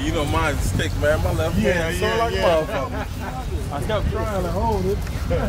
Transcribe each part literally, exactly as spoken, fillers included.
you know mine sticks, man. My left yeah, hand yeah, so like yeah. a motherfucker. I kept trying to hold it.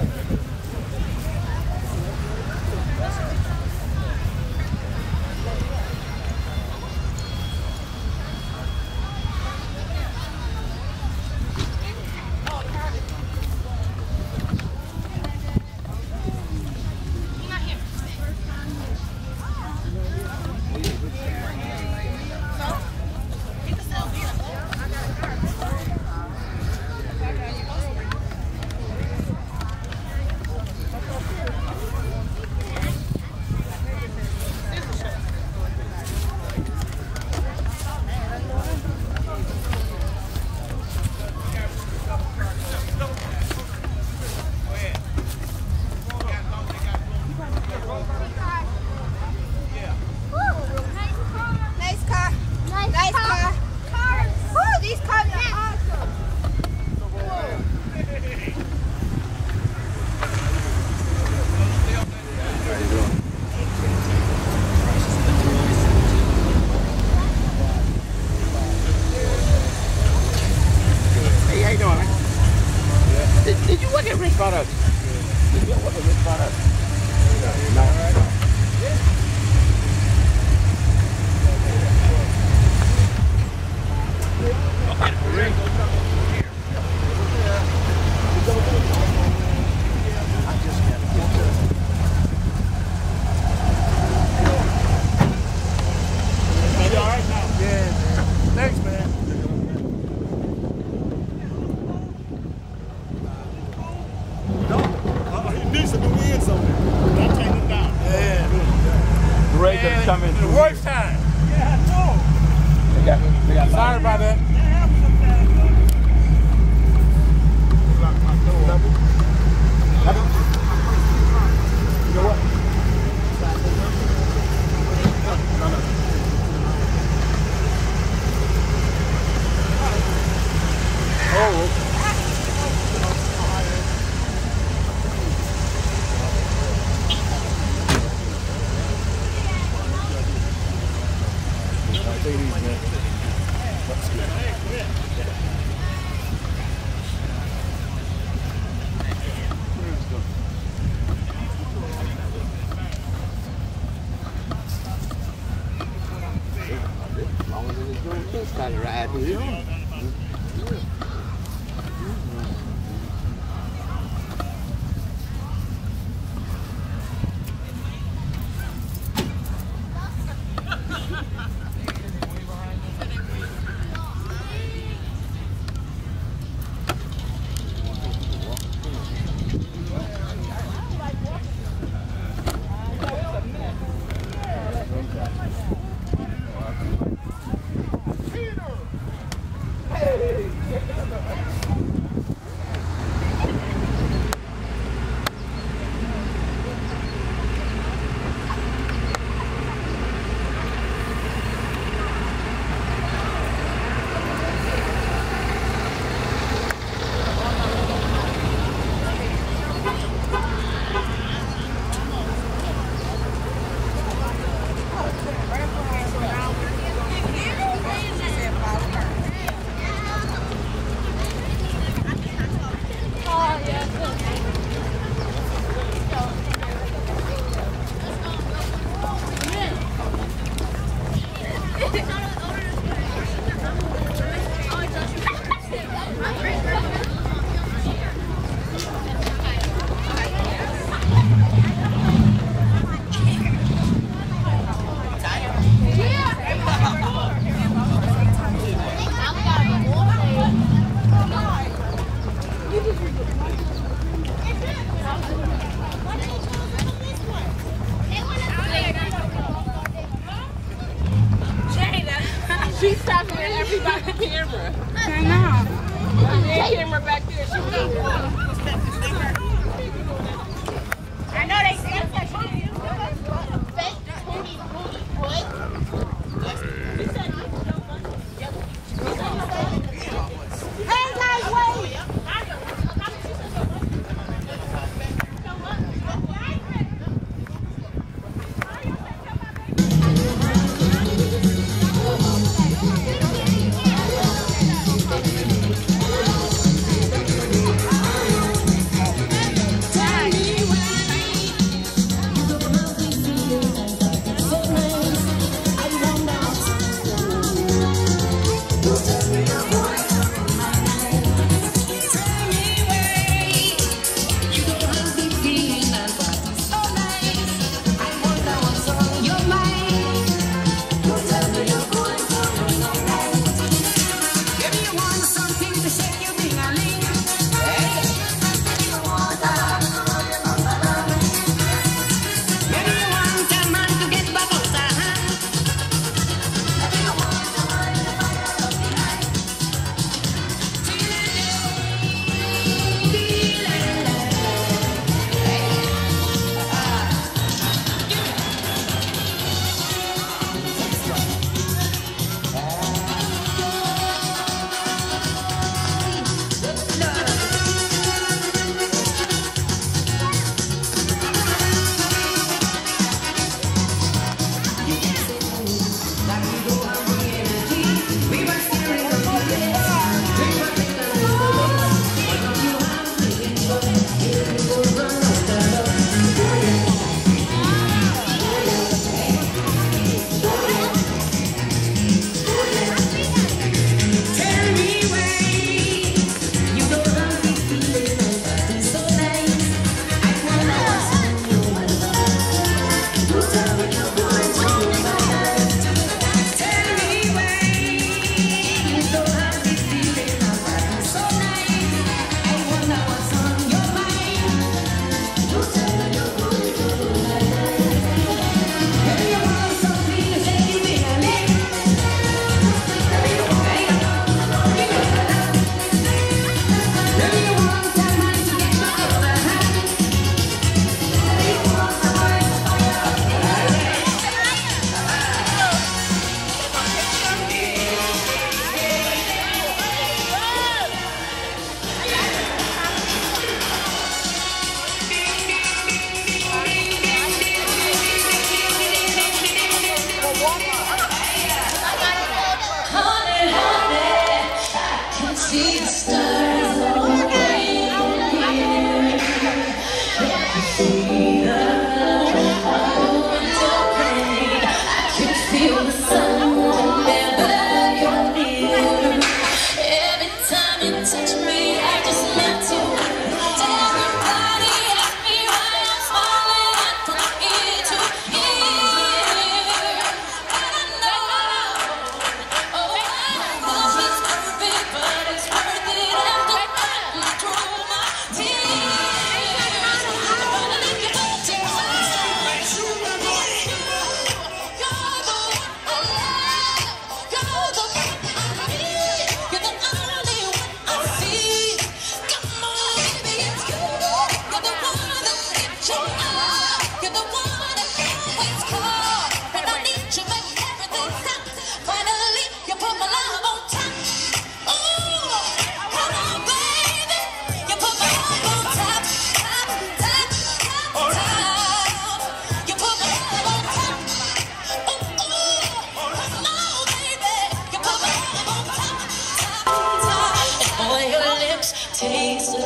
She's stopping at everybody's camera. I know. That camera back there. She I know they said that she fake booty booty boy. Hey guys, wait!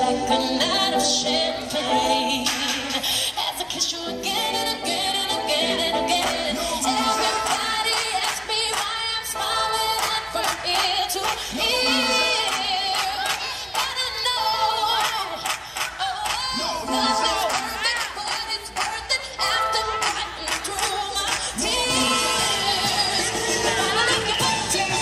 like a night of champagne. As I kiss you again and again and again and again. Everybody asks me why I'm smiling up from ear to ear. But I know, oh, cause it's worth it, but it's worth it after fighting through my tears. Gotta get back to you.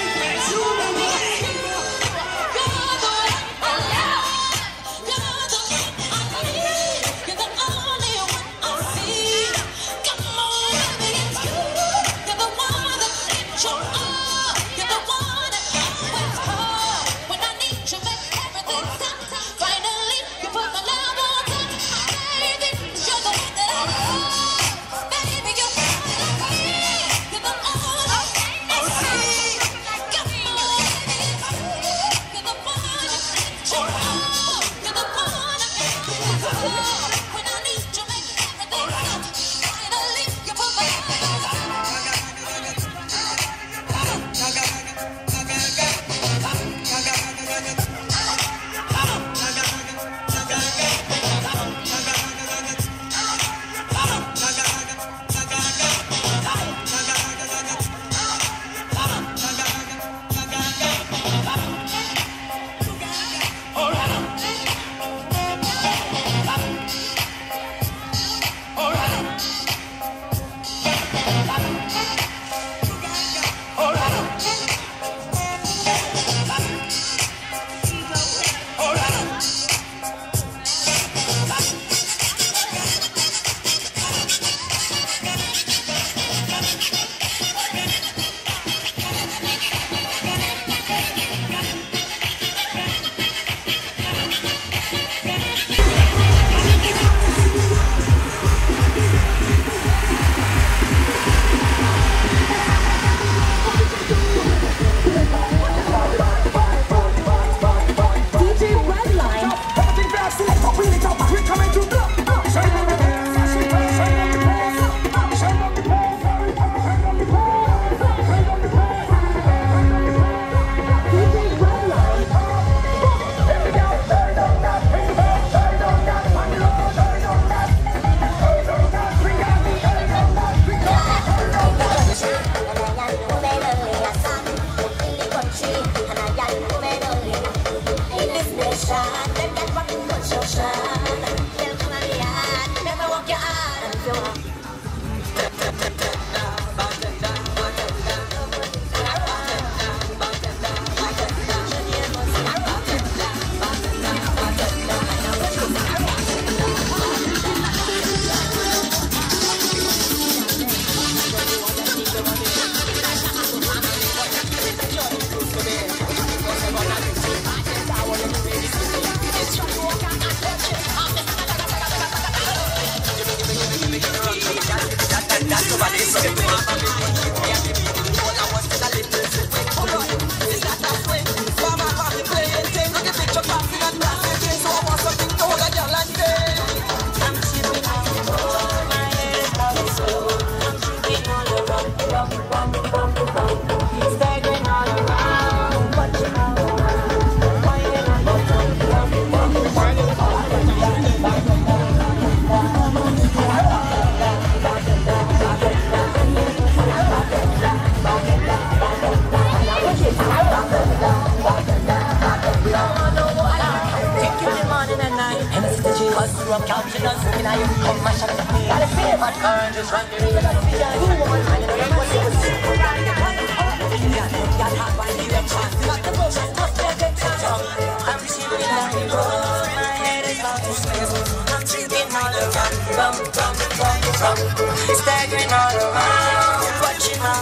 Staggering all around, watching my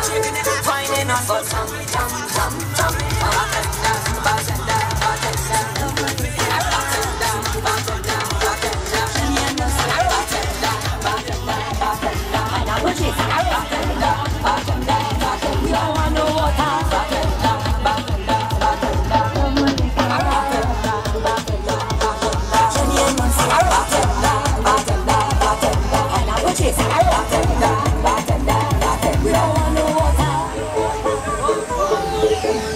finding us for some, some, some, some, we don't want no water.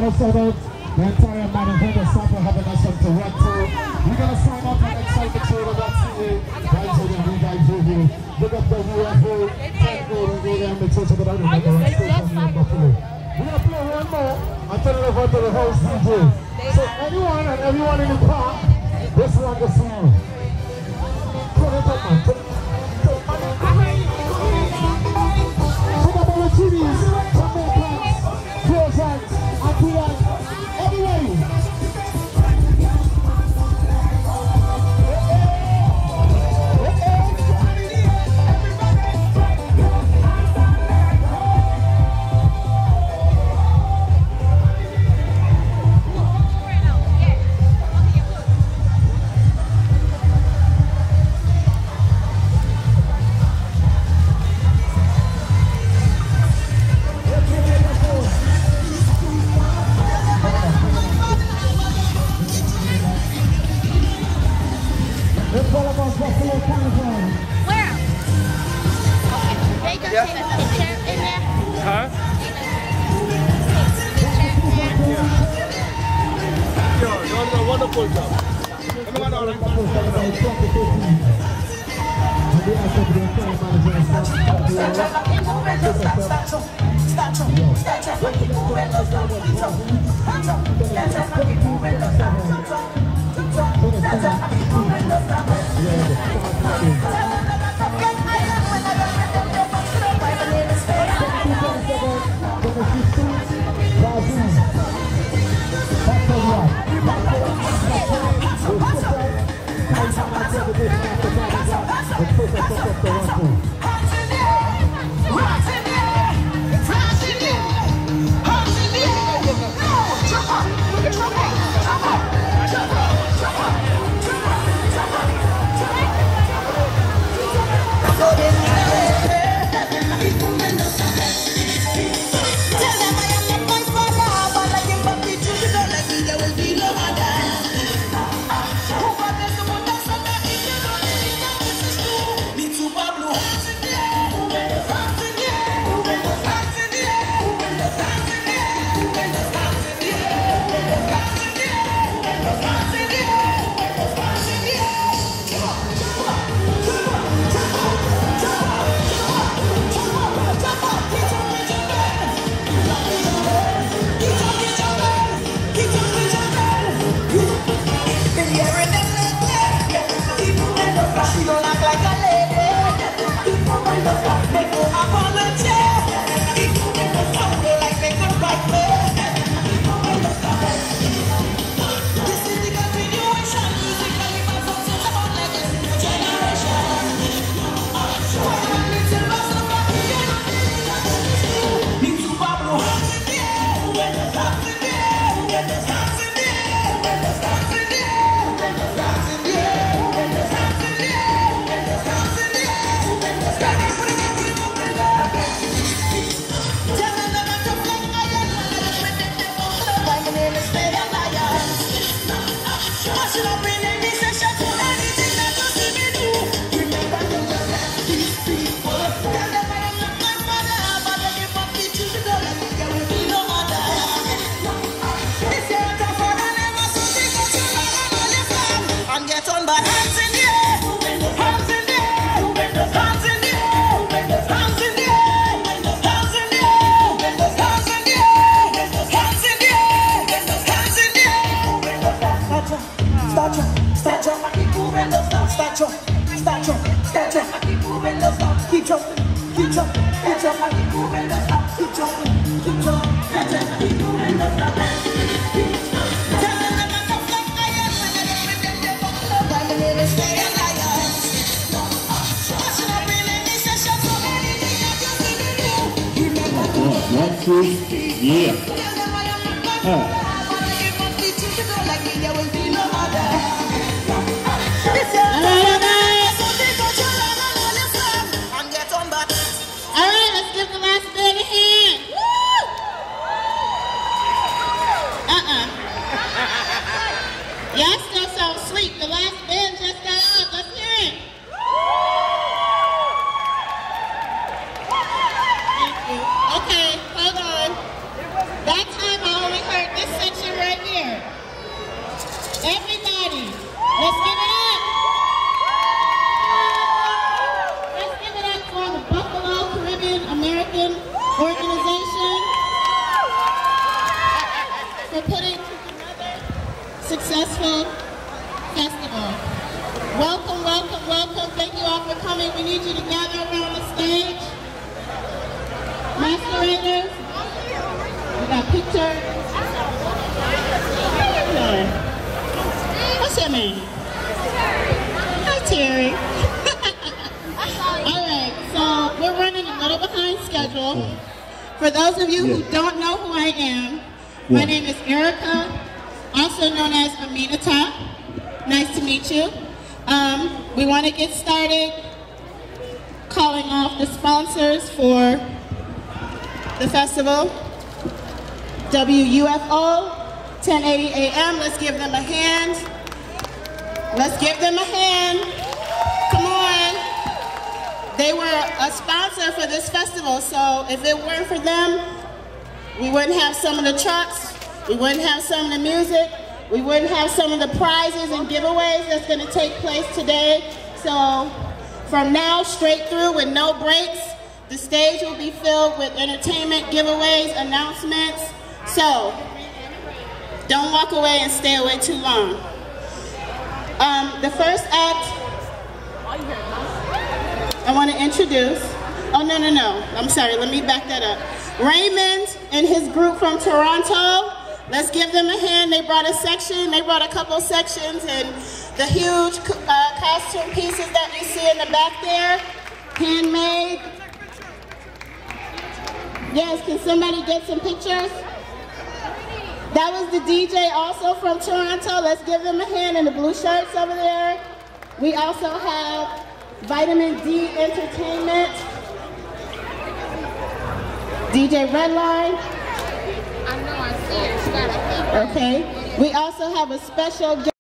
want to shout out the entire Manhattan Supper having us on Toronto. We're going to sign up on excitement show dot c a. Guys, we're going to be guys over. Look up the U F O. Can't go and go there and make sure to get out of the right station here in Buffalo. We're going to play one more and turn it over to the host D J. So anyone and everyone in the park, this one goes for you. Turn it up, man. Turn it up. Pick up all the chilies, tomato plants, croissants, apricots, everybody. Yeah. Oh. Alright, let's give the last bit a hand. Woo! Uh-uh. Y'all still so sweet. The last band just got up. Let's hear it. Thank you. Okay, hold on. That time I only heard this. American organization for putting another successful festival. Welcome, welcome, welcome. Thank you all for coming. We need you to gather around the stage. Masqueraders, we got pictures. How you doing? What's your name? Hi, Terry. All right, so we're running a little behind schedule. For those of you who don't know who I am, my name is Erica, also known as Aminata. Nice to meet you. Um, we want to get started calling off the sponsors for the festival. W U F O, ten eighty A M. Let's give them a hand. Let's give them a hand. Come on. They were a sponsor for this festival, so if it weren't for them, we wouldn't have some of the trucks, we wouldn't have some of the music, we wouldn't have some of the prizes and giveaways that's going to take place today. So from now straight through with no breaks, the stage will be filled with entertainment, giveaways, announcements. So don't walk away and stay away too long. Um, the first act I want to introduce, oh no, no, no, I'm sorry, let me back that up. Raymond and his group from Toronto, let's give them a hand. They brought a section, they brought a couple sections, and the huge uh, costume pieces that you see in the back there, handmade. Yes, can somebody get some pictures? That was the D J also from Toronto. Let's give them a hand in the blue shirts over there. We also have Vitamin D Entertainment, D J Redline. I know, I see it. She got a paper. Okay. We also have a special guest.